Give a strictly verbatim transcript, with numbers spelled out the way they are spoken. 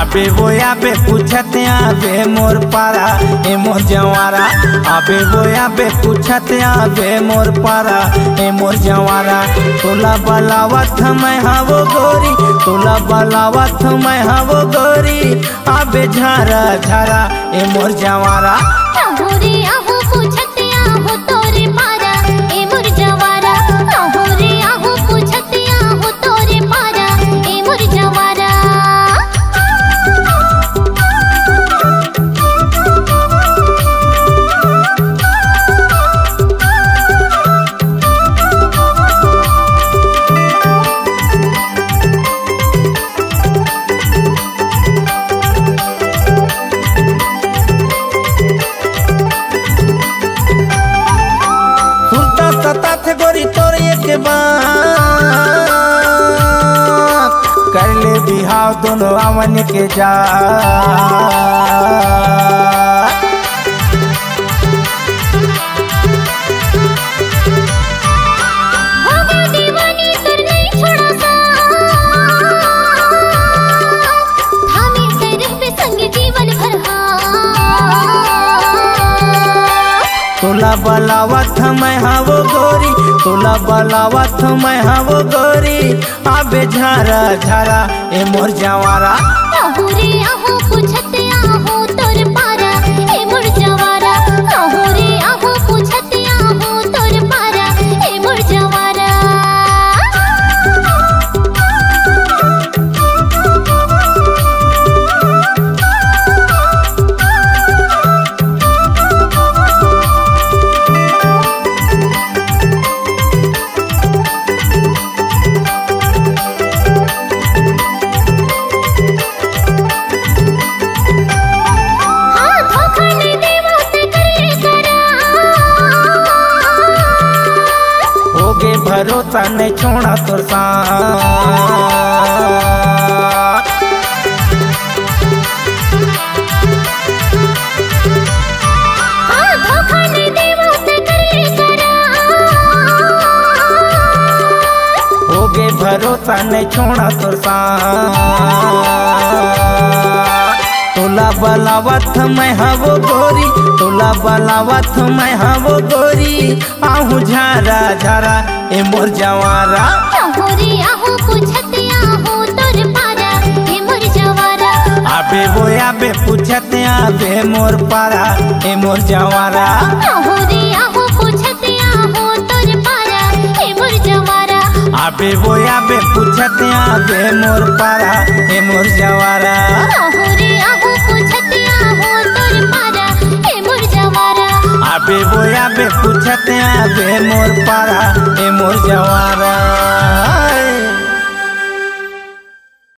आबे वो आबे पूछते आबे मोर पारा ए मोर जवारा। आबे वो आबे पूछते आबे मोर पारा ए मोर जवारा। तोला बलावत मैं हवो गोरी, तोला बलावत मैं हवो गोरी। आबे झारा झारा ए मोर जवारा। गोरी तोर एक बात कर ले बिहाव दोनों अवन के जा। तोला बलावत मैं हवो गोरी, तोला बलावत मैं हवो गोरी। आबे झारा झारा ए मोर जवारा। भरोसा नहीं छोड़ा तोर साथ। होगे भरोसा नहीं छोड़ा तोर साथ। तोला बलावत मैं हवो गोरी, तोला बलावत मैं हवो गोरी। आहू झारा झारा ए मोर जवारा। आबे वो आबे पूछते आबे मोर पारा ए मोर जवारा। आबे वो आबे पूछते आबे मोर पारा ए मोर जवारा। आबे वो आबे पूछते आबे मोर पारा ए मोर जवारा।